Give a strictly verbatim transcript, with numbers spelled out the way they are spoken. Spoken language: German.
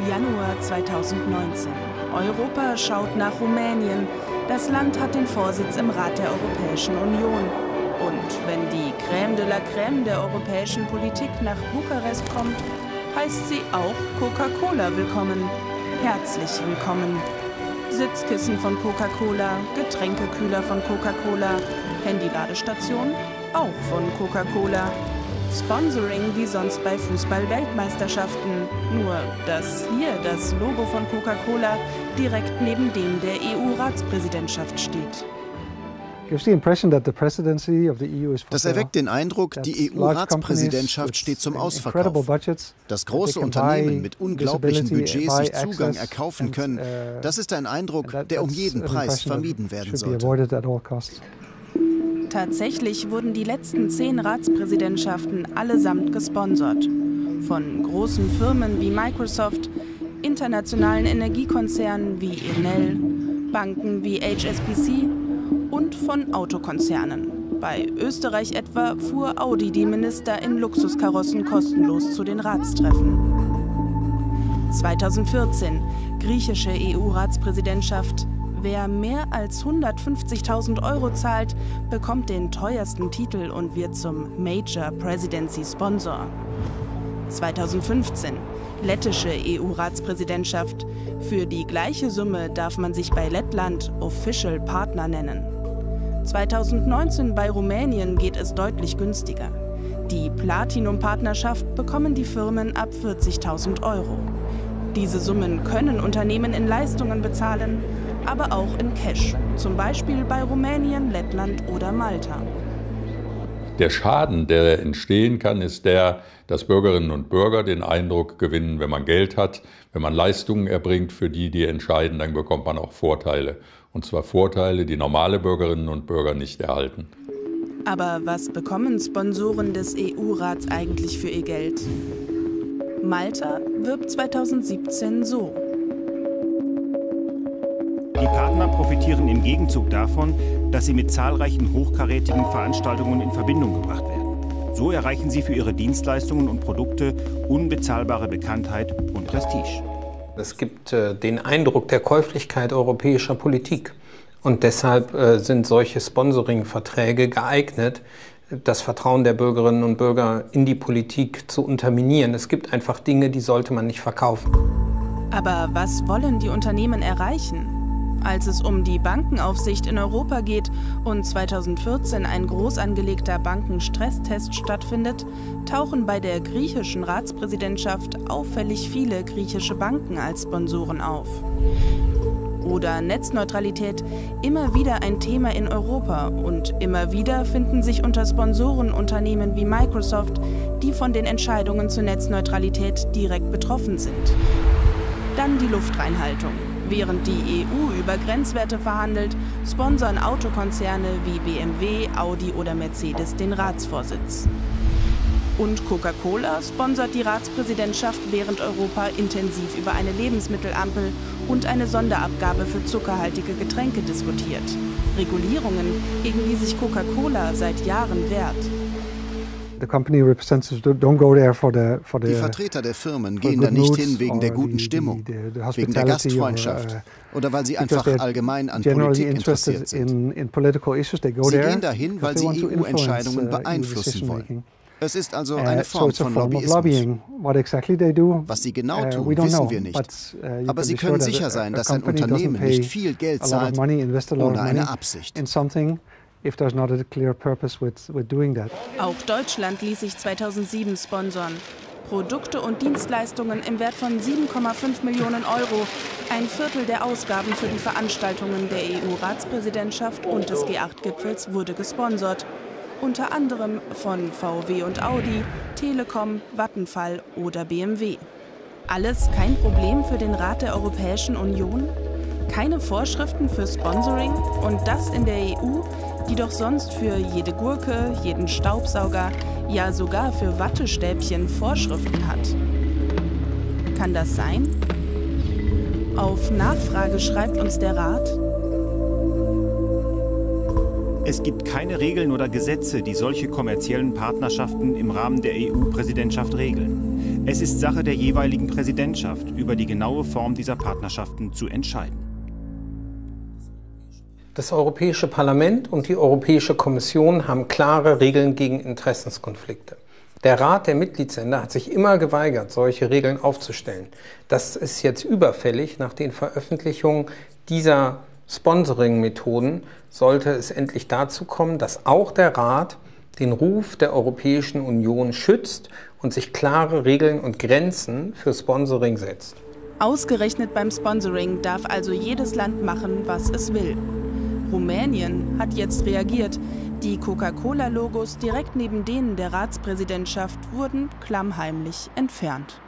Januar zweitausendneunzehn. Europa schaut nach Rumänien. Das Land hat den Vorsitz im Rat der Europäischen Union. Und wenn die Crème de la Crème der europäischen Politik nach Bukarest kommt, heißt sie auch Coca-Cola willkommen. Herzlich willkommen. Sitzkissen von Coca-Cola, Getränkekühler von Coca-Cola, Handyladestation auch von Coca-Cola. Sponsoring wie sonst bei Fußball-Weltmeisterschaften, nur dass hier das Logo von Coca-Cola direkt neben dem der E U-Ratspräsidentschaft steht. Das erweckt den Eindruck, die E U-Ratspräsidentschaft steht zum Ausverkauf. Dass große Unternehmen mit unglaublichen Budgets sich Zugang erkaufen können, das ist ein Eindruck, der um jeden Preis vermieden werden sollte. Tatsächlich wurden die letzten zehn Ratspräsidentschaften allesamt gesponsert. Von großen Firmen wie Microsoft, internationalen Energiekonzernen wie Enel, Banken wie H S B C und von Autokonzernen. Bei Österreich etwa fuhr Audi die Minister in Luxuskarossen kostenlos zu den Ratstreffen. zweitausendvierzehn, griechische E U-Ratspräsidentschaft. Wer mehr als hundertfünfzigtausend Euro zahlt, bekommt den teuersten Titel und wird zum Major Presidency Sponsor. zweitausendfünfzehn, lettische E U-Ratspräsidentschaft. Für die gleiche Summe darf man sich bei Lettland Official Partner nennen. zweitausendneunzehn bei Rumänien geht es deutlich günstiger. Die Platinum-Partnerschaft bekommen die Firmen ab vierzigtausend Euro. Diese Summen können Unternehmen in Leistungen bezahlen, aber auch in Cash, zum Beispiel bei Rumänien, Lettland oder Malta. Der Schaden, der entstehen kann, ist der, dass Bürgerinnen und Bürger den Eindruck gewinnen, wenn man Geld hat, wenn man Leistungen erbringt, für die, die entscheiden, dann bekommt man auch Vorteile. Und zwar Vorteile, die normale Bürgerinnen und Bürger nicht erhalten. Aber was bekommen Sponsoren des E U-Rats eigentlich für ihr Geld? Malta wirbt zweitausendsiebzehn so. Die Partner profitieren im Gegenzug davon, dass sie mit zahlreichen hochkarätigen Veranstaltungen in Verbindung gebracht werden. So erreichen sie für ihre Dienstleistungen und Produkte unbezahlbare Bekanntheit und Prestige. Es gibt äh, den Eindruck der Käuflichkeit europäischer Politik. Und deshalb äh, sind solche Sponsoring-Verträge geeignet, das Vertrauen der Bürgerinnen und Bürger in die Politik zu unterminieren. Es gibt einfach Dinge, die sollte man nicht verkaufen. Aber was wollen die Unternehmen erreichen? Als es um die Bankenaufsicht in Europa geht und zweitausendvierzehn ein groß angelegter Bankenstresstest stattfindet, tauchen bei der griechischen Ratspräsidentschaft auffällig viele griechische Banken als Sponsoren auf. Oder Netzneutralität, immer wieder ein Thema in Europa und immer wieder finden sich unter Sponsoren Unternehmen wie Microsoft, die von den Entscheidungen zur Netzneutralität direkt betroffen sind. Dann die Luftreinhaltung. Während die E U über Grenzwerte verhandelt, sponsern Autokonzerne wie B M W, Audi oder Mercedes den Ratsvorsitz. Und Coca-Cola sponsert die Ratspräsidentschaft, während Europa intensiv über eine Lebensmittelampel und eine Sonderabgabe für zuckerhaltige Getränke diskutiert. Regulierungen, gegen die sich Coca-Cola seit Jahren wehrt. Die Vertreter der Firmen gehen da nicht hin wegen der guten Stimmung, wegen der Gastfreundschaft oder weil sie einfach allgemein an Politik interessiert sind. Sie gehen dahin, weil sie E U-Entscheidungen beeinflussen wollen. Es ist also eine Form von Lobbyismus. Was sie genau tun, wissen wir nicht. Aber Sie können sicher sein, dass ein Unternehmen nicht viel Geld zahlt ohne eine Absicht. Auch Deutschland ließ sich zweitausendsieben sponsern. Produkte und Dienstleistungen im Wert von sieben Komma fünf Millionen Euro, ein Viertel der Ausgaben für die Veranstaltungen der E U-Ratspräsidentschaft und des G acht Gipfels wurde gesponsert. Unter anderem von V W und Audi, Telekom, Vattenfall oder B M W. Alles kein Problem für den Rat der Europäischen Union? Keine Vorschriften für Sponsoring und das in der E U, die doch sonst für jede Gurke, jeden Staubsauger, ja sogar für Wattestäbchen Vorschriften hat. Kann das sein? Auf Nachfrage schreibt uns der Rat: Es gibt keine Regeln oder Gesetze, die solche kommerziellen Partnerschaften im Rahmen der E U-Präsidentschaft regeln. Es ist Sache der jeweiligen Präsidentschaft, über die genaue Form dieser Partnerschaften zu entscheiden. Das Europäische Parlament und die Europäische Kommission haben klare Regeln gegen Interessenskonflikte. Der Rat der Mitgliedsländer hat sich immer geweigert, solche Regeln aufzustellen. Das ist jetzt überfällig. Nach den Veröffentlichungen dieser Sponsoring-Methoden sollte es endlich dazu kommen, dass auch der Rat den Ruf der Europäischen Union schützt und sich klare Regeln und Grenzen für Sponsoring setzt. Ausgerechnet beim Sponsoring darf also jedes Land machen, was es will. Rumänien hat jetzt reagiert. Die Coca-Cola-Logos direkt neben denen der Ratspräsidentschaft wurden klammheimlich entfernt.